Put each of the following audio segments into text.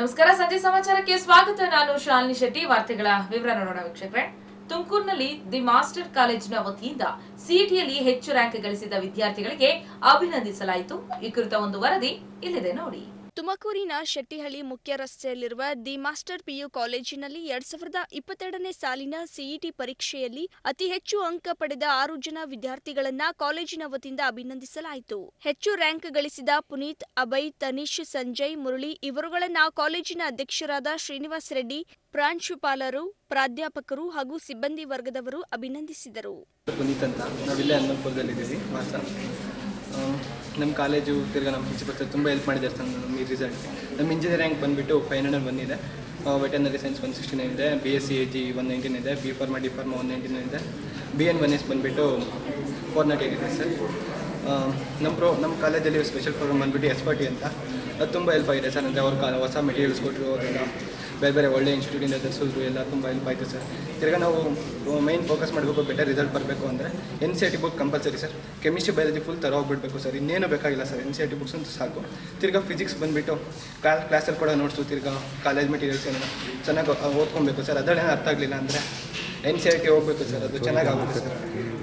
ನಮಸ್ಕಾರ, ಸಂಜೆ ಸಮಾಚಾರಕ್ಕೆ ಸ್ವಾಗತ. ನಾನು ಶಾಲಿನಿ ಶೆಟ್ಟಿ. ವಾರ್ತೆಗಳ ವಿವರ ನೋಡೋಣ ವೀಕ್ಷಕರೇ. ತುಮಕೂರಿನಲ್ಲಿ ದಿ ಮಾಸ್ಟರ್ ಕಾಲೇಜಿನ ವತಿಯಿಂದ ಸಿಇಟಿಯಲ್ಲಿ ಹೆಚ್ಚು ರ್ಯಾಂಕ್ ಗಳಿಸಿದ ವಿದ್ಯಾರ್ಥಿಗಳಿಗೆ ಅಭಿನಂದಿಸಲಾಯಿತು. ಈ ಕುರಿತ ಒಂದು ವರದಿ ಇಲ್ಲಿದೆ ನೋಡಿ. ತುಮಕೂರಿನ ಶೆಟ್ಟಿಹಳ್ಳಿ ಮುಖ್ಯ ರಸ್ತೆಯಲ್ಲಿರುವ ದಿ ಮಾಸ್ಟರ್ ಪಿಯು ಕಾಲೇಜಿನಲ್ಲಿ 2022ನೇ ಸಾಲಿನ ಸಿಇಟಿ ಪರೀಕ್ಷೆಯಲ್ಲಿ ಅತಿ ಹೆಚ್ಚು ಅಂಕ ಪಡೆದ 6 ಜನ ವಿದ್ಯಾರ್ಥಿಗಳನ್ನ ಕಾಲೇಜಿನ ವತಿಯಿಂದ ಅಭಿನಂದಿಸಲಾಯಿತು. ಹೆಚ್ಚು ರ್ಯಾಂಕ್ ಗಳಿಸಿದ ಪುನೀತ್, ಅಭಯ್, ತನಿಷ್, ಸಂಜಯ್, ಮುರಳಿ ಇವರುಗಳನ್ನ ಕಾಲೇಜಿನ ಅಧ್ಯಕ್ಷರಾದ ಶ್ರೀನಿವಾಸ್ ರೆಡ್ಡಿ, ಪ್ರಾಂಶುಪಾಲರು, ಪ್ರಾಧ್ಯಾಪಕರು ಹಾಗೂ ಸಿಬ್ಬಂದಿ ವರ್ಗದವರು ಅಭಿನಂದಿಸಿದರು. ಪುನೀತ್ ಅಂತ ನಾವಿಲ್ಲೇ ಹನುಮಂತಪುರದಲ್ಲಿದ್ದೀವಿ ವಾಸ. ನಮ್ಮ ಕಾಲೇಜು ತಿರ್ಗಿ ನಮ್ಮ ಪ್ರಿನ್ಸಿಪಲ್ ತುಂಬ ಹೆಲ್ಪ್ ಮಾಡಿದ್ದಾರೆ ಸರ್. ನಮ್ಮ ಈ ರಿಸಲ್ಟ್ ನಮ್ಮ ಇಂಜಿನಿಯರಿಂಗ್ ರ್ಯಾಂಕ್ ಬಂದುಬಿಟ್ಟು 500 ಬಂದಿದೆ. ವೆಟರ್ನರಿ ಸೈನ್ಸ್ 169 ಇದೆ, BSc AG 119 ಇದೆ, B ಫಾರ್ಮಾ D ಫಾರ್ಮಾ 199 ಇದೆ, BN1S ಬಂದುಬಿಟ್ಟು 408 ಇದೆ ಸರ್. ನಮ್ಮ ಕಾಲೇಜಲ್ಲಿ ಸ್ಪೆಷಲ್ ಪ್ರೋಗ್ರಾಮ್ ಬಂದುಬಿಟ್ಟು S40 ಅಂತ, ಅದು ತುಂಬ ಹೆಲ್ಪ್ ಆಗಿದೆ ಸರ್. ಅಂದರೆ ಅವ್ರು ಹೊಸ ಮೆಟೀರಿಯಲ್ಸ್ ಕೊಟ್ಟರು, ಅದೆಲ್ಲ ಬೇರೆ ಬೇರೆ ಒಳ್ಳೆ ಇನ್ಸ್ಟಿಟ್ಯೂಟಿಂದ ತರಿಸಿದ್ರು, ಎಲ್ಲ ತುಂಬ ಹೆಲ್ಪ್ ಆಯಿತು ಸರ್. ತಿರ್ಗಿ ನಾವು ಮೈನ್ ಫೋಕಸ್ ಮಾಡಬೇಕು, ಬೆಟರ್ ರಿಸಲ್ಟ್ ಬರಬೇಕು ಅಂದರೆ NCERT book compulsory sir. Chemistry, biology full ಥರ ಹೋಗ್ಬಿಡ್ಬೇಕು ಸರ್, ಇನ್ನೇನು ಬೇಕಾಗಿಲ್ಲ ಸರ್. NCERT ಬುಕ್ಸ್ ಅಂತೂ ಸಾಕು. ತಿರ್ಗಿ ಫಿಸಿಕ್ಸ್ ಬಂದುಬಿಟ್ಟು ಕ್ಲಾಸಲ್ಲಿ ಕೂಡ ನೋಡ್ಸು, ತಿರ್ಗಿ ಕಾಲೇಜ್ ಮೆಟೀರಿಯಲ್ಸ್ ಏನೋ ಚೆನ್ನಾಗಿ ಓದ್ಕೊಬೇಕು ಸರ್. ಅದರಲ್ಲೇನು ಅರ್ಥ ಆಗಲಿಲ್ಲ ಅಂದರೆ NCERT ಹೋಗಬೇಕು ಸರ್, ಅದು ಚೆನ್ನಾಗಿ ಆಗುತ್ತೆ ಸರ್.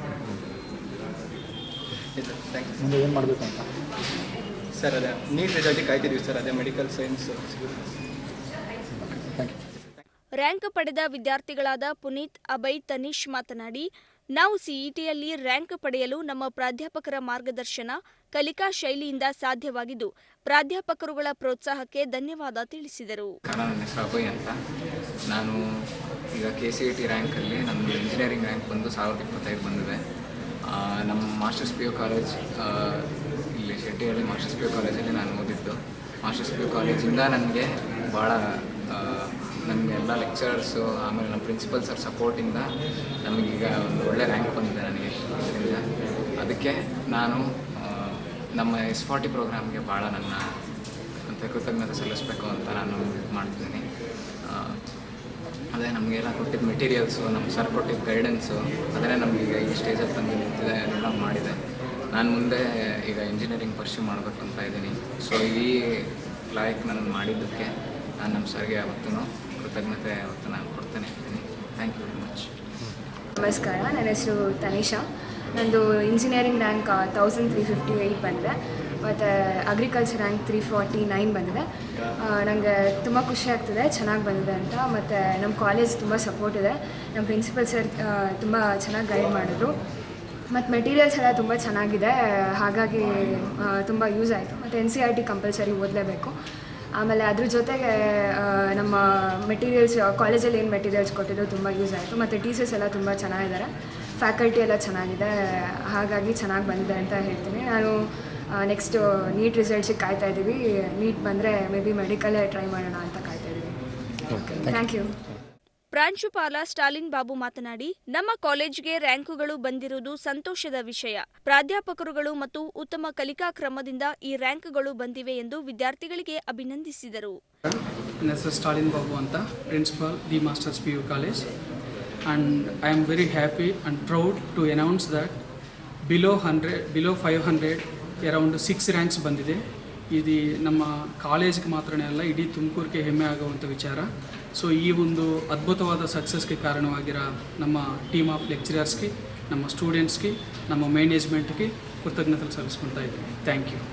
ಇದು ಥ್ಯಾಂಕ್ ಯು ಸರ್. ಏನು ಮಾಡಬೇಕು ಅಂತ ಸರ್ ಅದೇ ನೀಟ್ ರಿಸಲ್ಟಿಗೆ ಕಾಯ್ತಿದ್ದೀವಿ ಸರ್. ಅದೇ ಮೆಡಿಕಲ್ ಸೈನ್ಸ್. ರ್ಯಾಂಕ್ ಪಡೆದ ವಿದ್ಯಾರ್ಥಿಗಳಾದ ಪುನೀತ್, ಅಭಯ್, ತನಿಷ್ ಮಾತನಾಡಿ, ನಾವು ಸಿಇಟಿಯಲ್ಲಿ ರ್ಯಾಂಕ್ ಪಡೆಯಲು ನಮ್ಮ ಪ್ರಾಧ್ಯಾಪಕರ ಮಾರ್ಗದರ್ಶನ, ಕಲಿಕಾ ಶೈಲಿಯಿಂದ ಸಾಧ್ಯವಾಗಿದ್ದು ಪ್ರಾಧ್ಯಾಪಕರುಗಳ ಪ್ರೋತ್ಸಾಹಕ್ಕೆ ಧನ್ಯವಾದ ತಿಳಿಸಿದರು. ನನ್ನ ಹೆಸರು ಅಭಯ್ ಅಂತ. ನಾನು ಈಗ KCET ರ್ಯಾಂಕಲ್ಲಿ ನನ್ನ ಇಂಜಿನಿಯರಿಂಗ್ ರ್ಯಾಂಕ್ ಬಂದು 1025 ಬಂದಿದೆ. ನಮ್ಮ ಮಾಸ್ಟರ್ಸ್ PU ಕಾಲೇಜ್ ಇಲ್ಲಿ ಶೆಟ್ಟಿಹಳ್ಳಿ ಮಾಸ್ಟರ್ಸ್ PU ಕಾಲೇಜಲ್ಲಿ ನಾನು ಓದಿದ್ದು. ಮಾಸ್ಟರ್ಸ್ PU ಕಾಲೇಜಿಂದ ನನಗೆ ಭಾಳ ನಮಗೆ ಎಲ್ಲ ಲೆಕ್ಚರರ್ಸು, ಆಮೇಲೆ ನಮ್ಮ ಪ್ರಿನ್ಸಿಪಲ್ ಸರ್ ಸಪೋರ್ಟಿಂದ ನಮಗೀಗ ಒಂದು ಒಳ್ಳೆ ರ್ಯಾಂಕ್ ಬಂದಿದೆ ನನಗೆ. ಇದರಿಂದ ಅದಕ್ಕೆ ನಾನು ನಮ್ಮ S40 ಪ್ರೋಗ್ರಾಮ್ಗೆ ಭಾಳ ನನ್ನ ಕೃತಜ್ಞತೆ ಸಲ್ಲಿಸಬೇಕು ಅಂತ ನಾನು ಮಾಡ್ತಿದ್ದೀನಿ. ಅದೇ ನಮಗೆಲ್ಲ ಕೊಟ್ಟಿದ್ದ ಮೆಟೀರಿಯಲ್ಸು, ನಮ್ಮ ಸರ್ ಕೊಟ್ಟಿದ್ದ ಗೈಡೆನ್ಸು, ಅದನ್ನೇ ನಮಗೀಗ ಈ ಸ್ಟೇಜಲ್ಲಿ ತಂದು ನಿಂತಿದೆ, ಎಲ್ಲ ಮಾಡಿದೆ. ನಾನು ಮುಂದೆ ಈಗ ಇಂಜಿನಿಯರಿಂಗ್ ಪರ್ಸ್ಯೂ ಮಾಡಬೇಕು ಅಂತ ಇದ್ದೀನಿ. ಸೊ ಈ ಲಾಯಕ್ ನಾನು ಮಾಡಿದ್ದಕ್ಕೆ ನಾನು ನಮ್ಮ ಸರ್ಗೆ ಯಾವತ್ತೂ ಕೃತಜ್ಞತೆ ಯಾವತ್ತೂ ನಾನು ಕೊಡ್ತಾನೆ ಇರ್ತೀನಿ. Thank you very much. ನಮಸ್ಕಾರ, ನನ್ನ ಹೆಸರು ತನಿಷಾ. ನಂದು ಇಂಜಿನಿಯರಿಂಗ್ ರ್ಯಾಂಕ್ 1358 ಬಂದಿದೆ, ಮತ್ತು ಅಗ್ರಿಕಲ್ಚರ್ ರ್ಯಾಂಕ್ 349 ಬಂದಿದೆ. ನನಗೆ ತುಂಬ ಖುಷಿ ಆಗ್ತಿದೆ ಚೆನ್ನಾಗಿ ಬಂದಿದೆ ಅಂತ. ಮತ್ತು ನಮ್ಮ ಕಾಲೇಜ್ ತುಂಬ ಸಪೋರ್ಟ್ ಇದೆ. ನಮ್ಮ ಪ್ರಿನ್ಸಿಪಲ್ ಸರ್ ತುಂಬ ಚೆನ್ನಾಗಿ ಗೈಡ್ ಮಾಡಿದ್ರು, ಮತ್ತು ಮೆಟೀರಿಯಲ್ಸ್ ಎಲ್ಲ ತುಂಬ ಚೆನ್ನಾಗಿದೆ, ಹಾಗಾಗಿ ತುಂಬ ಯೂಸ್ ಆಯಿತು. ಮತ್ತು NCERT ಕಂಪಲ್ಸರಿ ಓದಲೇಬೇಕು. ಆಮೇಲೆ ಅದ್ರ ಜೊತೆಗೆ ನಮ್ಮ ಮೆಟೀರಿಯಲ್ಸ್ ಕಾಲೇಜಲ್ಲಿ ಏನು ಮೆಟೀರಿಯಲ್ಸ್ ಕೊಟ್ಟಿದ್ದು ತುಂಬ ಯೂಸ್ ಆಯಿತು. ಮತ್ತು ಟೀಚರ್ಸ್ ಎಲ್ಲ ತುಂಬ ಚೆನ್ನಾಗಿದ್ದಾರೆ, ಫ್ಯಾಕಲ್ಟಿ ಎಲ್ಲ ಚೆನ್ನಾಗಿದೆ, ಹಾಗಾಗಿ ಚೆನ್ನಾಗಿ ಬಂದಿದೆ ಅಂತ ಹೇಳ್ತೀನಿ. ನಾನು ನೆಕ್ಸ್ಟ್ ನೀಟ್ ರಿಸಲ್ಟ್ಸಿಗೆ ಕಾಯ್ತಾ ಇದ್ದೀವಿ. ನೀಟ್ ಬಂದರೆ ಮೇ ಬಿ ಮೆಡಿಕಲ್ಲೇ ಟ್ರೈ ಮಾಡೋಣ ಅಂತ ಕಾಯ್ತಾ ಇದ್ದೀವಿ. Thank you. ಪ್ರಾಂಶುಪಾಲ ಸ್ಟಾಲಿನ್ ಬಾಬು ಮಾತನಾಡಿ, ನಮ್ಮ ಕಾಲೇಜಿಗೆ ರ್ಯಾಂಕುಗಳು ಬಂದಿರುವುದು ಸಂತೋಷದ ವಿಷಯ. ಪ್ರಾಧ್ಯಾಪಕರುಗಳು ಮತ್ತು ಉತ್ತಮ ಕಲಿಕಾ ಕ್ರಮದಿಂದ ಈ ರ್ಯಾಂಕ್ಗಳು ಬಂದಿವೆ ಎಂದು ವಿದ್ಯಾರ್ಥಿಗಳಿಗೆ ಅಭಿನಂದಿಸಿದರು. ನನ್ನ ಹೆಸರು ಸ್ಟಾಲಿನ್ ಬಾಬು ಅಂತ, principal the masters PU college. And I am very happy and proud to announce that below 500 around 6 ranks ಬಂದಿದೆ. ಇದು ನಮ್ಮ ಕಾಲೇಜ್ಗೆ ಮಾತ್ರನೇ ಅಲ್ಲ, ಇಡೀ ತುಮಕೂರಿಗೆ ಹೆಮ್ಮೆ ಆಗುವಂಥ ವಿಚಾರ. ಸೊ ಈ ಒಂದು ಅದ್ಭುತವಾದ ಸಕ್ಸಸ್ಗೆ ಕಾರಣವಾಗಿರೋ ನಮ್ಮ ಟೀಮ್ ಆಫ್ ಲೆಕ್ಚರರ್ಸ್ಗೆ, ನಮ್ಮ ಸ್ಟೂಡೆಂಟ್ಸ್ಗೆ, ನಮ್ಮ ಮ್ಯಾನೇಜ್ಮೆಂಟ್ಗೆ ಕೃತಜ್ಞತೆ ಸಲ್ಲಿಸ್ಕೊಳ್ತಾ ಇದ್ದೀನಿ. Thank you.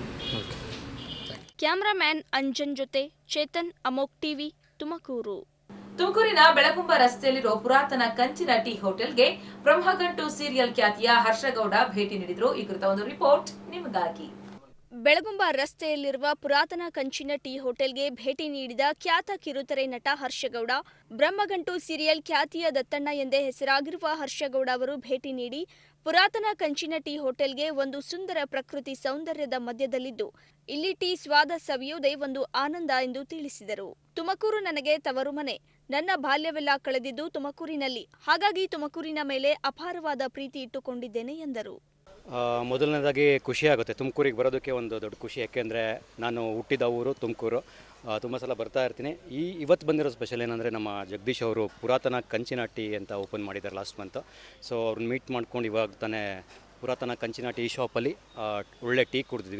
ಕ್ಯಾಮ್ರಾಮ್ಯಾನ್ ಅಂಜನ್ ಜೊತೆ ಚೇತನ್, ಅಮೋಕ್ ಟಿವಿ, ತುಮಕೂರು. ತುಮಕೂರಿನ ಬೆಳಗುಂಬ ರಸ್ತೆಯಲ್ಲಿರುವ ಪುರಾತನ ಕಂಚಿನ ಟೀ ಹೋಟೆಲ್ಗೆ ಬ್ರಹ್ಮಗಂಟು ಸೀರಿಯಲ್ ಖ್ಯಾತಿಯ ಹರ್ಷಗೌಡ ಭೇಟಿ ನೀಡಿದ್ರು. ಈ ಕುರಿತ ಒಂದು ರಿಪೋರ್ಟ್ ನಿಮಗಾಗಿ. ಬೆಳಗುಂಬ ರಸ್ತೆಯಲ್ಲಿರುವ ಪುರಾತನ ಕಂಚಿನ ಟೀ ಹೋಟೆಲ್ಗೆ ಭೇಟಿ ನೀಡಿದ ಖ್ಯಾತ ಕಿರುತೆರೆ ನಟ ಹರ್ಷಗೌಡ, ಬ್ರಹ್ಮಗಂಟು ಸೀರಿಯಲ್ ಖ್ಯಾತಿಯ ದತ್ತಣ್ಣ ಎಂದೇ ಹೆಸರಾಗಿರುವ ಹರ್ಷಗೌಡ ಅವರು ಭೇಟಿ ನೀಡಿ ಪುರಾತನ ಕಂಚಿನ ಟೀ ಹೋಟೆಲ್ಗೆ ಒಂದು ಸುಂದರ ಪ್ರಕೃತಿ ಸೌಂದರ್ಯದ ಮಧ್ಯದಲ್ಲಿದ್ದು ಇಲ್ಲಿ ಟೀ ಸ್ವಾದ ಸವಿಯುವುದೇ ಒಂದು ಆನಂದ ಎಂದು ತಿಳಿಸಿದರು. ತುಮಕೂರು ನನಗೆ ತವರು ಮನೆ. ನನ್ನ ಬಾಲ್ಯವೆಲ್ಲ ಕಳೆದಿದ್ದು ತುಮಕೂರಿನಲ್ಲಿ, ಹಾಗಾಗಿ ತುಮಕೂರಿನ ಮೇಲೆ ಅಪಾರವಾದ ಪ್ರೀತಿ ಇಟ್ಟುಕೊಂಡಿದ್ದೇನೆ ಎಂದರು. ಮೊದಲನೇದಾಗಿ ಖುಷಿಯಾಗುತ್ತೆ ತುಮಕೂರಿಗೆ ಬರೋದಕ್ಕೆ, ಒಂದು ದೊಡ್ಡ ಖುಷಿ. ಯಾಕೆಂದರೆ ನಾನು ಹುಟ್ಟಿದ ಊರು ತುಮಕೂರು, ತುಂಬ ಸಲ ಬರ್ತಾ ಇರ್ತೀನಿ. ಇವತ್ತು ಬಂದಿರೋ ಸ್ಪೆಷಲ್ ಏನಂದರೆ, ನಮ್ಮ ಜಗದೀಶ್ ಅವರು ಪುರಾತನ ಕಂಚಿನ ಟೀ ಅಂತ ಓಪನ್ ಮಾಡಿದ್ದಾರೆ ಲಾಸ್ಟ್ ಮಂತ್. ಸೊ ಅವ್ರನ್ನ ಮೀಟ್ ಮಾಡ್ಕೊಂಡು ಇವಾಗ ತಾನೇ ಪುರಾತನ ಕಂಚಿನ ಟೀ ಶಾಪಲ್ಲಿ ಒಳ್ಳೆ ಟೀ ಕುಡಿದ್ವಿ.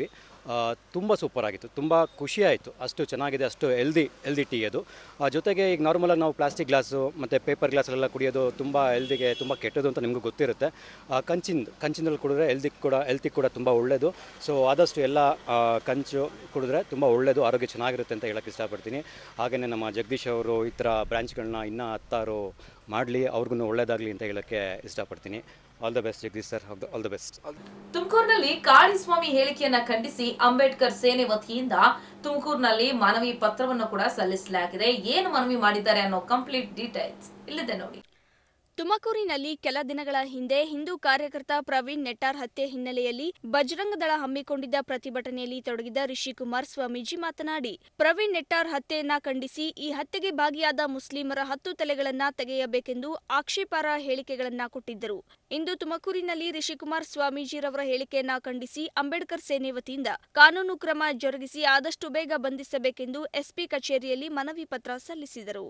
ತುಂಬ ಸೂಪರ್ ಆಗಿತ್ತು, ತುಂಬ ಖುಷಿ ಆಯಿತು. ಅಷ್ಟು ಚೆನ್ನಾಗಿದೆ, ಅಷ್ಟು ಹೆಲ್ದಿ ಟೀ ಅದು. ಜೊತೆಗೆ ಈಗ ನಾರ್ಮಲಾಗಿ ನಾವು ಪ್ಲಾಸ್ಟಿಕ್ ಗ್ಲಾಸು ಮತ್ತು ಪೇಪರ್ ಗ್ಲಾಸಲ್ಲೆಲ್ಲ ಕುಡಿಯೋದು ತುಂಬ ಹೆಲ್ದಿಗೆ ತುಂಬ ಕೆಟ್ಟದು ಅಂತ ನಿಮಗೂ ಗೊತ್ತಿರುತ್ತೆ. ಕಂಚಿನಲ್ಲಿ ಕುಡಿದ್ರೆ ಹೆಲ್ತಿಗೆ ಕೂಡ ತುಂಬ ಒಳ್ಳೆಯದು. ಸೊ ಆದಷ್ಟು ಎಲ್ಲ ಕಂಚು ಕುಡಿದ್ರೆ ತುಂಬ ಒಳ್ಳೆಯದು, ಆರೋಗ್ಯ ಚೆನ್ನಾಗಿರುತ್ತೆ ಅಂತ ಹೇಳೋಕ್ಕೆ ಇಷ್ಟಪಡ್ತೀನಿ. ಹಾಗೆಯೇ ನಮ್ಮ ಜಗದೀಶ್ ಅವರು ಈ ಥರ ಬ್ರಾಂಚ್ಗಳನ್ನ ಇನ್ನೂ 10 ಮಾಡಲಿ, ಅವ್ರಿಗೂ ಒಳ್ಳೆಯದಾಗಲಿ ಅಂತ ಹೇಳೋಕ್ಕೆ ಇಷ್ಟಪಡ್ತೀನಿ. All the best Jagadish sir, all the best. ತುಮಕೂರಿನಲ್ಲಿ ಕಾಳಿಸ್ವಾಮಿ ಹೇಳಿಕೆಯನ್ನ ಖಂಡಿಸಿ ಅಂಬೇಡ್ಕರ್ ಸೇನೆ ವತಿಯಿಂದ ತುಮಕೂರಿನಲ್ಲಿ ಮನವಿ ಪತ್ರವನ್ನು ಕೂಡ ಸಲ್ಲಿಸಲಾಗಿದೆ. ಏನು ಮನವಿ ಮಾಡಿದ್ದಾರೆ ಅನ್ನೋ ಕಂಪ್ಲೀಟ್ ಡೀಟೇಲ್ಸ್ ಇಲ್ಲಿದೆ ನೋಡಿ. ತುಮಕೂರಿನಲ್ಲಿ ಕೆಲ ದಿನಗಳ ಹಿಂದೆ ಹಿಂದೂ ಕಾರ್ಯಕರ್ತ ಪ್ರವೀಣ್ ನೆಟ್ಟಾರ್ ಹತ್ಯೆ ಹಿನ್ನೆಲೆಯಲ್ಲಿ ಬಜರಂಗ ದಳ ಹಮ್ಮಿಕೊಂಡಿದ್ದ ಪ್ರತಿಭಟನೆಯಲ್ಲಿ ತೊಡಗಿದ ರಿಷಿಕುಮಾರ್ ಸ್ವಾಮೀಜಿ ಮಾತನಾಡಿ, ಪ್ರವೀಣ್ ನೆಟ್ಟಾರ್ ಹತ್ಯೆಯನ್ನ ಖಂಡಿಸಿ ಈ ಹತ್ಯೆಗೆ ಭಾಗಿಯಾದ ಮುಸ್ಲಿಮರ 10 ತಲೆಗಳನ್ನ ತೆಗೆಯಬೇಕೆಂದು ಆಕ್ಷೇಪಾರ್ಹ ಹೇಳಿಕೆಗಳನ್ನ ಕೊಟ್ಟಿದ್ದರು. ಇಂದು ತುಮಕೂರಿನಲ್ಲಿ ರಿಷಿಕುಮಾರ್ ಸ್ವಾಮೀಜಿರವರ ಹೇಳಿಕೆಯನ್ನ ಖಂಡಿಸಿ ಅಂಬೇಡ್ಕರ್ ಸೇನೆ ವತಿಯಿಂದ ಕಾನೂನು ಕ್ರಮ ಜರುಗಿಸಿ ಆದಷ್ಟು ಬೇಗ ಬಂಧಿಸಬೇಕೆಂದು ಎಸ್ಪಿ ಕಚೇರಿಯಲ್ಲಿ ಮನವಿ ಪತ್ರ ಸಲ್ಲಿಸಿದರು.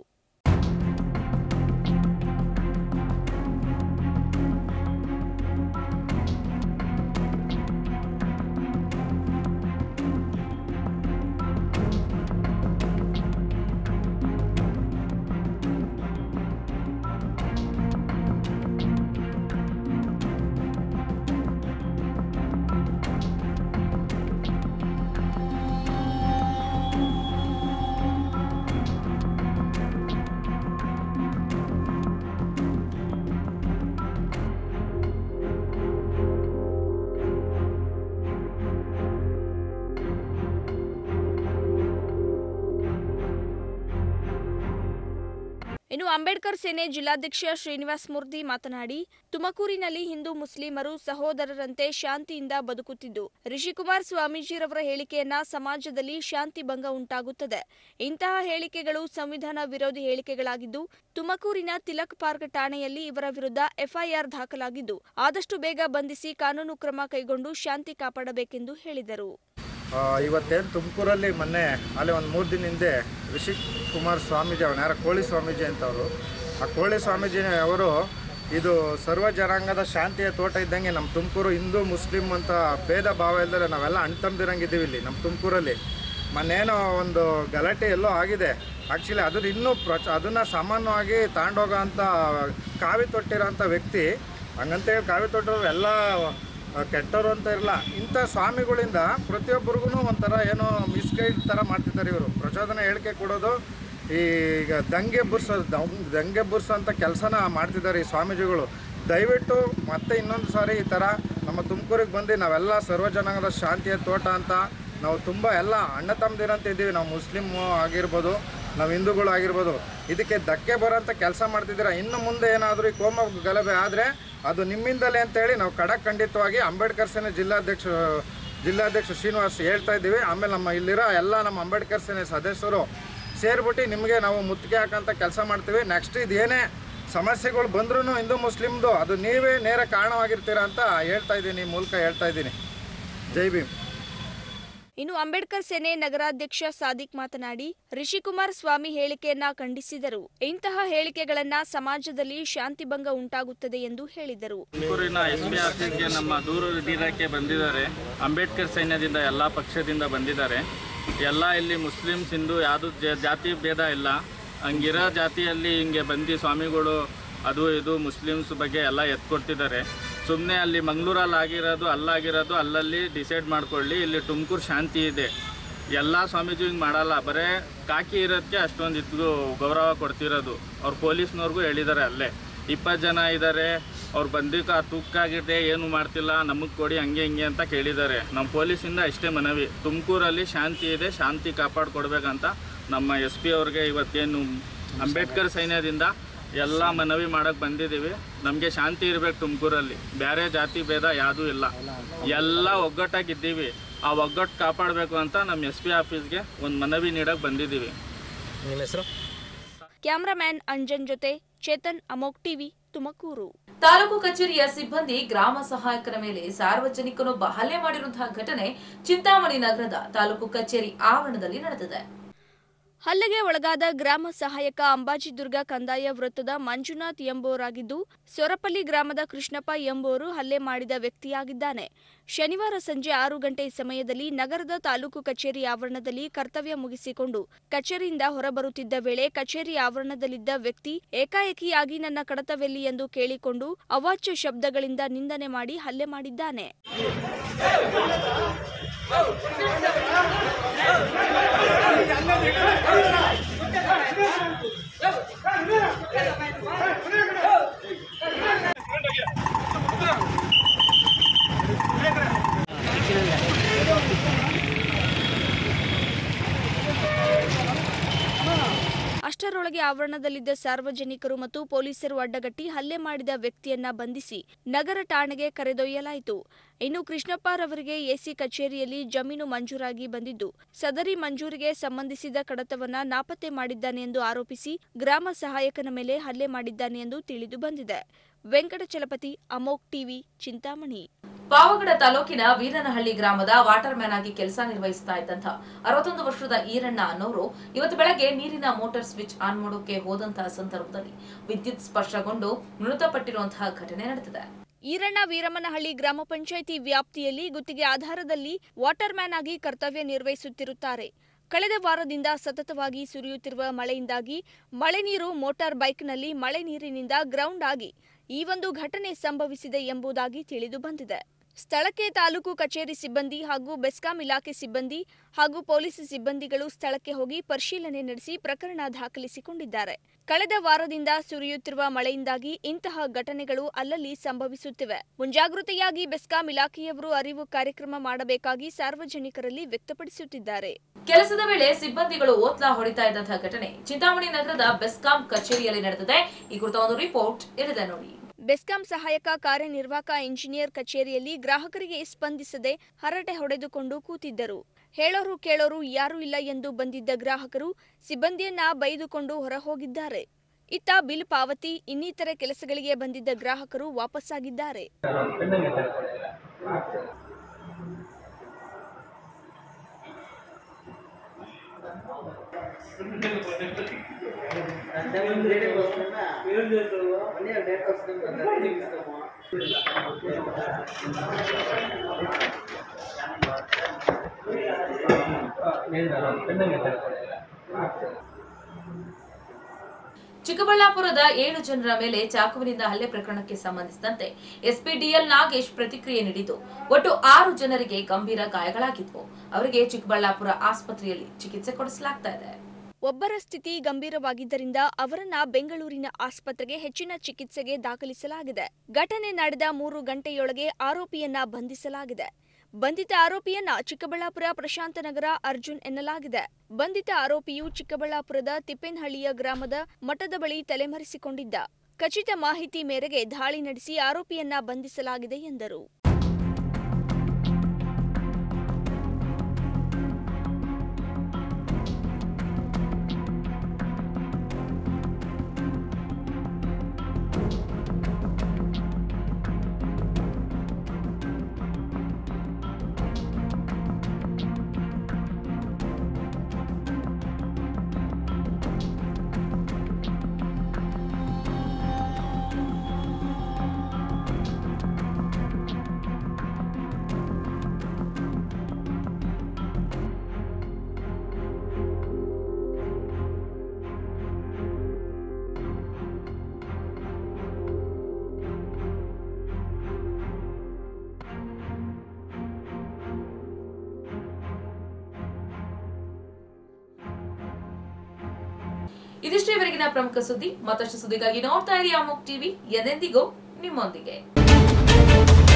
ಇನ್ನು ಅಂಬೇಡ್ಕರ್ ಸೇನೆ ಜಿಲ್ಲಾಧ್ಯಕ್ಷ ಶ್ರೀನಿವಾಸ್ ಮೂರ್ತಿ ಮಾತನಾಡಿ, ತುಮಕೂರಿನಲ್ಲಿ ಹಿಂದೂ ಮುಸ್ಲಿಮರು ಸಹೋದರರಂತೆ ಶಾಂತಿಯಿಂದ ಬದುಕುತ್ತಿದ್ದು, ರಿಷಿಕುಮಾರ್ ಸ್ವಾಮೀಜಿರವರ ಹೇಳಿಕೆಯನ್ನ ಸಮಾಜದಲ್ಲಿ ಶಾಂತಿ ಭಂಗ ಉಂಟಾಗುತ್ತದೆ. ಇಂತಹ ಹೇಳಿಕೆಗಳು ಸಂವಿಧಾನ ವಿರೋಧಿ ಹೇಳಿಕೆಗಳಾಗಿದ್ದು, ತುಮಕೂರಿನ ತಿಲಕ್ ಪಾರ್ಕ್ ಠಾಣೆಯಲ್ಲಿ ಇವರ ವಿರುದ್ಧ ಎಫ್ಐಆರ್ ದಾಖಲಾಗಿದ್ದು, ಆದಷ್ಟು ಬೇಗ ಬಂಧಿಸಿ ಕಾನೂನು ಕ್ರಮ ಕೈಗೊಂಡು ಶಾಂತಿ ಕಾಪಾಡಬೇಕೆಂದು ಹೇಳಿದರು. ಇವತ್ತೇನು ತುಮಕೂರಲ್ಲಿ ಮೊನ್ನೆ ಅಲ್ಲಿ ಒಂದು 3 ದಿನ ಹಿಂದೆ ರಿಷಿಕುಮಾರ್ ಸ್ವಾಮೀಜಿ, ಅವನು ಯಾರ ಕೋಳಿ ಸ್ವಾಮೀಜಿ ಅಂತವರು, ಆ ಕೋಳಿ ಸ್ವಾಮೀಜಿ ಅವರು ಇದು ಸರ್ವ ಜನಾಂಗದ ಶಾಂತಿಯ ತೋಟ ಇದ್ದಂಗೆ ನಮ್ಮ ತುಮಕೂರು ಹಿಂದೂ ಮುಸ್ಲಿಂ ಅಂತ ಭೇದ ಭಾವ ಇಲ್ಲದೆ ನಾವೆಲ್ಲ ಅಣ್ತಂದಿರಂಗಿದ್ದೀವಿ ಇಲ್ಲಿ ನಮ್ಮ ತುಮಕೂರಲ್ಲಿ. ಮೊನ್ನೇನೋ ಒಂದು ಗಲಾಟೆ ಎಲ್ಲೋ ಆಗಿದೆ. ಆ್ಯಕ್ಚುಲಿ ಅದ್ರ ಇನ್ನೂ ಅದನ್ನು ಸಾಮಾನ್ಯವಾಗಿ ತಗೊಂಡೋಗೋ ಅಂಥ ಕಾವಿ ತೊಟ್ಟಿರೋ ಅಂಥ ವ್ಯಕ್ತಿ, ಹಂಗಂತೇಳಿ ಕಾವಿ ತೊಟ್ಟಿರೋರು ಎಲ್ಲ ಕೆಟ್ಟವರು ಅಂತ ಇರಲ್ಲ. ಇಂಥ ಸ್ವಾಮಿಗಳಿಂದ ಪ್ರತಿಯೊಬ್ಬರಿಗೂ ಒಂಥರ ಏನೋ ಮಿಸ್ಗೈಡ್ ಥರ ಮಾಡ್ತಿದ್ದಾರೆ ಇವರು. ಪ್ರಚೋದನೆ ಹೇಳಿಕೆ ಕೊಡೋದು, ಈಗ ದಂಗೆ ಬುರ್ಸೋಂಥ ಕೆಲಸನ ಮಾಡ್ತಿದ್ದಾರೆ ಈ ಸ್ವಾಮೀಜಿಗಳು. ದಯವಿಟ್ಟು ಮತ್ತೆ ಇನ್ನೊಂದು ಸಾರಿ ಈ ಥರ ನಮ್ಮ ತುಮಕೂರಿಗೆ ಬಂದು ನಾವೆಲ್ಲ ಸರ್ವಜನಾಂಗದ ಶಾಂತಿಯ ತೋಟ ಅಂತ ನಾವು ತುಂಬ ಎಲ್ಲ ಅಣ್ಣ ತಮ್ಮದಿರಂತ ಇದ್ದೀವಿ. ನಾವು ಮುಸ್ಲಿಮು ಆಗಿರ್ಬೋದು, ನಾವು ಹಿಂದೂಗಳು ಆಗಿರ್ಬೋದು, ಇದಕ್ಕೆ ಧಕ್ಕೆ ಬರೋಂಥ ಕೆಲಸ ಮಾಡ್ತಿದ್ದೀರಾ. ಇನ್ನು ಮುಂದೆ ಏನಾದರೂ ಈ ಕೋಮ ಗಲಭೆ ಆದರೆ ಅದು ನಿಮ್ಮಿಂದಲೇ ಅಂತೇಳಿ ನಾವು ಖಂಡಿತವಾಗಿ ಅಂಬೇಡ್ಕರ್ ಸೇನೆ ಜಿಲ್ಲಾಧ್ಯಕ್ಷ ಶ್ರೀನಿವಾಸ್ ಹೇಳ್ತಾ ಇದ್ದೀವಿ. ಆಮೇಲೆ ನಮ್ಮ ಇಲ್ಲಿರೋ ಎಲ್ಲ ನಮ್ಮ ಅಂಬೇಡ್ಕರ್ ಸೇನೆ ಸದಸ್ಯರು ಸೇರಿಬಿಟ್ಟು ನಿಮಗೆ ನಾವು ಮುತ್ತಿಗೆ ಹಾಕೋಂಥ ಕೆಲಸ ಮಾಡ್ತೀವಿ. ನೆಕ್ಸ್ಟ್ ಇದೇನೇ ಸಮಸ್ಯೆಗಳು ಬಂದ್ರೂ ಹಿಂದೂ ಮುಸ್ಲಿಮ್ದು ಅದು ನೀವೇ ನೇರ ಕಾರಣವಾಗಿರ್ತೀರಾ ಅಂತ ಹೇಳ್ತಾ ಇದ್ದೀನಿ, ಈ ಮೂಲಕ ಹೇಳ್ತಾ ಇದ್ದೀನಿ. ಜೈ ಭೀಮ್. ಇನ್ನು ಅಂಬೇಡ್ಕರ್ ಸೇನೆ ನಗರಾಧ್ಯಕ್ಷ ಸಾದಿಕ್ ಮಾತನಾಡಿ, ರಿಷಿಕುಮಾರ್ ಸ್ವಾಮಿ ಹೇಳಿಕೆಯನ್ನ ಖಂಡಿಸಿದರು. ಇಂತಹ ಹೇಳಿಕೆಗಳನ್ನ ಸಮಾಜದಲ್ಲಿ ಶಾಂತಿ ಭಂಗ ಉಂಟಾಗುತ್ತದೆ ಎಂದು ಹೇಳಿದರು. ತುಮಕೂರಿನ ಎಸ್ಪಿ ಆಫೀಸ್ಗೆ ನಮ್ಮ ದೂರು ನೀಡಕ್ಕೆ ಬಂದಿದ್ದಾರೆ. ಅಂಬೇಡ್ಕರ್ ಸೈನ್ಯದಿಂದ ಎಲ್ಲ ಪಕ್ಷದಿಂದ ಬಂದಿದ್ದಾರೆ. ಎಲ್ಲ ಇಲ್ಲಿ ಮುಸ್ಲಿಮ್ಸ್ ಹಿಂದೂ ಯಾವುದು ಜಾತಿ ಭೇದ ಇಲ್ಲ. ಹಂಗಿರೋ ಜಾತಿಯಲ್ಲಿ ಹಿಂಗೆ ಬಂದು ಸ್ವಾಮಿಗಳು ಅದು ಇದು ಮುಸ್ಲಿಮ್ಸ್ ಬಗ್ಗೆ ಎಲ್ಲ ಎತ್ಕೊಡ್ತಿದ್ದಾರೆ. ಸುಮ್ಮನೆ ಅಲ್ಲಿ ಮಂಗಳೂರಲ್ಲಿ ಆಗಿರೋದು ಅಲ್ಲಾಗಿರೋದು ಅಲ್ಲಲ್ಲಿ ಡಿಸೈಡ್ ಮಾಡ್ಕೊಳ್ಳಿ. ಇಲ್ಲಿ ತುಮಕೂರು ಶಾಂತಿ ಇದೆ. ಎಲ್ಲ ಸ್ವಾಮೀಜಿ ಹಿಂಗೆ ಮಾಡಲ್ಲ, ಬರೀ ಕಾಕಿ ಇರೋದಕ್ಕೆ ಅಷ್ಟೊಂದು ಇದ್ದು ಗೌರವ ಕೊಡ್ತಿರೋದು. ಅವ್ರು ಪೊಲೀಸ್ನವ್ರಿಗೂ ಹೇಳಿದ್ದಾರೆ, ಅಲ್ಲೇ 20 ಜನ ಇದ್ದಾರೆ, ಅವ್ರು ಬಂದಿಕ್ಕೆ ತೂಕಾಗಿದೆ, ಏನು ಮಾಡ್ತಿಲ್ಲ, ನಮಗೆ ಕೊಡಿ ಹಂಗೆ ಹಿಂಗೆ ಅಂತ ಕೇಳಿದ್ದಾರೆ. ನಮ್ಮ ಪೊಲೀಸಿಂದ ಅಷ್ಟೇ ಮನವಿ, ತುಮಕೂರಲ್ಲಿ ಶಾಂತಿ ಇದೆ, ಶಾಂತಿ ಕಾಪಾಡಿಕೊಡ್ಬೇಕಂತ ನಮ್ಮ SP ಅವ್ರಿಗೆ ಇವತ್ತೇನು ಅಂಬೇಡ್ಕರ್ ಸೈನ್ಯದಿಂದ ಎಲ್ಲ ಮನವಿ ಮಾಡೋಕ್ಕೆ ಬಂದಿದ್ದೀವಿ. ನಮಗೆ ಶಾಂತಿ ಇರಬೇಕು ತುಮಕೂರಲ್ಲಿ, ಬೇರೆ ಜಾತಿ ಭೇದ ಯಾವುದೂ ಇಲ್ಲ, ಎಲ್ಲ ಒಗ್ಗಟ್ಟಾಗಿದ್ದೀವಿ. ಆ ಒಗ್ಗಟ್ಟು ಕಾಪಾಡಬೇಕು ಅಂತ ನಮ್ಮ SP ಆಫೀಸ್ಗೆ ಒಂದು ಮನವಿ ನೀಡಕ್ಕೆ ಬಂದಿದ್ದೀವಿ. ನಿಮ್ಮ ಹೆಸರು? ಕ್ಯಾಮರಾಮ್ಯಾನ್ ಅಂಜನ್ ಜೊತೆ ಚೇತನ್, ಅಮೋಕ್ ಟಿವಿ, ತುಮಕೂರು. ತಾಲೂಕು ಕಚೇರಿಯ ಸಿಬ್ಬಂದಿ ಗ್ರಾಮ ಸಹಾಯಕರ ಮೇಲೆ ಸಾರ್ವಜನಿಕನೊಬ್ಬ ಹಲ್ಲೆ ಮಾಡಿರುವಂತಹ ಘಟನೆ ಚಿಂತಾಮಣಿ ನಗರದ ತಾಲೂಕು ಕಚೇರಿ ಆವರಣದಲ್ಲಿ ನಡೆದಿದೆ. ಹಲ್ಲೆಗೆ ಒಳಗಾದ ಗ್ರಾಮ ಸಹಾಯಕ ಅಂಬಾಜಿದುರ್ಗ ಕಂದಾಯ ವೃತ್ತದ ಮಂಜುನಾಥ್ ಎಂಬುವರಾಗಿದ್ದು, ಸೊರಪಲ್ಲಿ ಗ್ರಾಮದ ಕೃಷ್ಣಪ್ಪ ಎಂಬುವರು ಹಲ್ಲೆ ಮಾಡಿದ ವ್ಯಕ್ತಿಯಾಗಿದ್ದಾನೆ. ಶನಿವಾರ ಸಂಜೆ 6 ಗಂಟೆ ಸಮಯದಲ್ಲಿ ನಗರದ ತಾಲೂಕು ಕಚೇರಿ ಆವರಣದಲ್ಲಿ ಕರ್ತವ್ಯ ಮುಗಿಸಿಕೊಂಡು ಕಚೇರಿಯಿಂದ ಹೊರಬರುತ್ತಿದ್ದ ವೇಳೆ ಕಚೇರಿ ಆವರಣದಲ್ಲಿದ್ದ ವ್ಯಕ್ತಿ ಏಕಾಏಕಿಯಾಗಿ ನನ್ನ ಕಡತವೆಲ್ಲಿ ಎಂದು ಕೇಳಿಕೊಂಡು ಅವಾಚ್ಯ ಶಬ್ದಗಳಿಂದ ನಿಂದನೆ ಮಾಡಿ ಹಲ್ಲೆ ಮಾಡಿದ್ದಾನೆ. ಅಷ್ಟರೊಳಗೆ ಆವರಣದಲ್ಲಿದ್ದ ಸಾರ್ವಜನಿಕರು ಮತ್ತು ಪೊಲೀಸರು ಅಡ್ಡಗಟ್ಟಿ ಹಲ್ಲೆ ಮಾಡಿದ ವ್ಯಕ್ತಿಯನ್ನ ಬಂಧಿಸಿ ನಗರ ಠಾಣೆಗೆ ಕರೆದೊಯ್ಯಲಾಯಿತು. ಇನ್ನು ಕೃಷ್ಣಪ್ಪರವರಿಗೆ ಎಸಿ ಕಚೇರಿಯಲ್ಲಿ ಜಮೀನು ಮಂಜೂರಾಗಿ ಬಂದಿದ್ದು, ಸದರಿ ಮಂಜೂರಿಗೆ ಸಂಬಂಧಿಸಿದ ಕಡತವನ್ನ ನಾಪತ್ತೆ ಮಾಡಿದ್ದಾನೆ ಎಂದು ಆರೋಪಿಸಿ ಗ್ರಾಮ ಸಹಾಯಕನ ಮೇಲೆ ಹಲ್ಲೆ ಮಾಡಿದ್ದಾನೆ ಎಂದು ತಿಳಿದು ಬಂದಿದೆ. ವೆಂಕಟಚಲಪತಿ, ಅಮೋಕ್ ಟಿವಿ, ಚಿಂತಾಮಣಿ. ಪಾವಗಡ ತಾಲೂಕಿನ ವೀರನಹಳ್ಳಿ ಗ್ರಾಮದ ವಾಟರ್ ಮ್ಯಾನ್ ಆಗಿ ಕೆಲಸ ನಿರ್ವಹಿಸುತ್ತಾ ಇದ್ದಂತಹ 61 ವರ್ಷದ ಈರಣ್ಣ ಅನ್ನೋರು ಇವತ್ತು ಬೆಳಗ್ಗೆ ನೀರಿನ ಮೋಟಾರ್ ಸ್ವಿಚ್ ಆನ್ ಮಾಡೋಕೆ ಹೋದಂತಹ ಸಂದರ್ಭದಲ್ಲಿ ವಿದ್ಯುತ್ ಸ್ಪರ್ಶಗೊಂಡು ಮೃತಪಟ್ಟಿರುವಂತಹ ಘಟನೆ ನಡೆದಿದೆ. ಈರಣ್ಣ ವೀರಮ್ಮನಹಳ್ಳಿ ಗ್ರಾಮ ಪಂಚಾಯಿತಿ ವ್ಯಾಪ್ತಿಯಲ್ಲಿ ಗುತ್ತಿಗೆ ಆಧಾರದಲ್ಲಿ ವಾಟರ್ ಮ್ಯಾನ್ ಆಗಿ ಕರ್ತವ್ಯ ನಿರ್ವಹಿಸುತ್ತಿರುತ್ತಾರೆ. ಕಳೆದ ವಾರದಿಂದ ಸತತವಾಗಿ ಸುರಿಯುತ್ತಿರುವ ಮಳೆಯಿಂದಾಗಿ ಮಳೆ ನೀರು ಮೋಟಾರ್ ಬೈಕ್ನಲ್ಲಿ ಮಳೆ ನೀರಿನಿಂದ ಗ್ರೌಂಡ್ ಆಗಿ ಈ ಒಂದು ಘಟನೆ ಸಂಭವಿಸಿದೆ ಎಂಬುದಾಗಿ ತಿಳಿದು ಬಂದಿದೆ. ಸ್ಥಳಕ್ಕೆ ತಾಲೂಕು ಕಚೇರಿ ಸಿಬ್ಬಂದಿ ಹಾಗೂ ಬೆಸ್ಕಾಂ ಇಲಾಖೆ ಸಿಬ್ಬಂದಿ ಹಾಗೂ ಪೊಲೀಸ್ ಸಿಬ್ಬಂದಿಗಳು ಸ್ಥಳಕ್ಕೆ ಹೋಗಿ ಪರಿಶೀಲನೆ ನಡೆಸಿ ಪ್ರಕರಣ ದಾಖಲಿಸಿಕೊಂಡಿದ್ದಾರೆ. ಕಳೆದ ವಾರದಿಂದ ಸುರಿಯುತ್ತಿರುವ ಮಳೆಯಿಂದಾಗಿ ಇಂತಹ ಘಟನೆಗಳು ಅಲ್ಲಲ್ಲಿ ಸಂಭವಿಸುತ್ತಿವೆ. ಮುಂಜಾಗೃತೆಯಾಗಿ ಬೆಸ್ಕಾಂ ಇಲಾಖೆಯವರು ಅರಿವು ಕಾರ್ಯಕ್ರಮ ಮಾಡಬೇಕಾಗಿ ಸಾರ್ವಜನಿಕರಲ್ಲಿ ವ್ಯಕ್ತಪಡಿಸುತ್ತಿದ್ದಾರೆ. ಕೆಲಸದ ವೇಳೆ ಸಿಬ್ಬಂದಿಗಳು ಓತ್ಲಾ ಹೊಡಿತಾ ಇದ್ದಂತಹ ಘಟನೆ ಚಿಂತಾಮಣಿ ನಗರದ ಬೆಸ್ಕಾಂ ಕಚೇರಿಯಲ್ಲಿ ನಡೆದಿದೆ. ಈ ಕುರಿತ ಒಂದು ರಿಪೋರ್ಟ್ ಇಲ್ಲಿದೆ ನೋಡಿ. ಬೆಸ್ಕಾಂ ಸಹಾಯಕ ಕಾರ್ಯನಿರ್ವಾಹಕ ಇಂಜಿನಿಯರ್ ಕಚೇರಿಯಲ್ಲಿ ಗ್ರಾಹಕರಿಗೆ ಸ್ಪಂದಿಸದೆ ಹರಟೆ ಹೊಡೆದುಕೊಂಡು ಕೂತಿದ್ದರು. ಹೇಳೋರು ಕೇಳೋರು ಯಾರೂ ಇಲ್ಲ ಎಂದು ಬಂದಿದ್ದ ಗ್ರಾಹಕರು ಸಿಬ್ಬಂದಿಯನ್ನ ಬೈದುಕೊಂಡು ಹೊರಹೋಗಿದ್ದಾರೆ. ಇತ್ತ ಬಿಲ್ ಪಾವತಿ ಇನ್ನಿತರೆ ಕೆಲಸಗಳಿಗೆ ಬಂದಿದ್ದ ಗ್ರಾಹಕರು ವಾಪಸ್ಸಾಗಿದ್ದಾರೆ. ಚಿಕ್ಕಬಳ್ಳಾಪುರದ 7 ಜನರ ಮೇಲೆ ಚಾಕುವಿನಿಂದ ಹಲ್ಲೆ ಪ್ರಕರಣಕ್ಕೆ ಸಂಬಂಧಿಸಿದಂತೆ ಎಸ್ಪಿ ಡಿಎಲ್ ನಾಗೇಶ್ ಪ್ರತಿಕ್ರಿಯೆ ನೀಡಿದ್ದು, ಒಟ್ಟು 6 ಜನರಿಗೆ ಗಂಭೀರ ಗಾಯಗಳಾಗಿದ್ವು. ಅವರಿಗೆ ಚಿಕ್ಕಬಳ್ಳಾಪುರ ಆಸ್ಪತ್ರೆಯಲ್ಲಿ ಚಿಕಿತ್ಸೆ ಕೊಡಿಸಲಾಗ್ತಾ ಇದೆ. ಒಬ್ಬರ ಸ್ಥಿತಿ ಗಂಭೀರವಾಗಿದ್ದರಿಂದ ಅವರನ್ನ ಬೆಂಗಳೂರಿನ ಆಸ್ಪತ್ರೆಗೆ ಹೆಚ್ಚಿನ ಚಿಕಿತ್ಸೆಗೆ ದಾಖಲಿಸಲಾಗಿದೆ. ಘಟನೆ ನಡೆದ 3 ಗಂಟೆಯೊಳಗೆ ಆರೋಪಿಯನ್ನ ಬಂಧಿಸಲಾಗಿದೆ. ಬಂಧಿತ ಆರೋಪಿಯನ್ನ ಚಿಕ್ಕಬಳ್ಳಾಪುರ ಪ್ರಶಾಂತನಗರ ಅರ್ಜುನ್ ಎನ್ನಲಾಗಿದೆ. ಬಂಧಿತ ಆರೋಪಿಯು ಚಿಕ್ಕಬಳ್ಳಾಪುರದ ತಿಪ್ಪೇನಹಳ್ಳಿಯ ಗ್ರಾಮದ ಮಠದ ಬಳಿ ತಲೆಮರೆಸಿಕೊಂಡಿದ್ದ. ಖಚಿತ ಮಾಹಿತಿ ಮೇರೆಗೆ ದಾಳಿ ನಡೆಸಿ ಆರೋಪಿಯನ್ನ ಬಂಧಿಸಲಾಗಿದೆ ಎಂದರು. ಇದಿಷ್ಟು ಇವರೆಗಿನ ಪ್ರಮುಖ ಸುದ್ದಿ. ಮತ್ತಷ್ಟು ಸುದ್ದಿಗಾಗಿ ನೋಡ್ತಾ ಇರಿ ಅಮೋಕ್ ಟಿವಿ, ಎಂದೆಂದಿಗೂ ನಿಮ್ಮೊಂದಿಗೆ.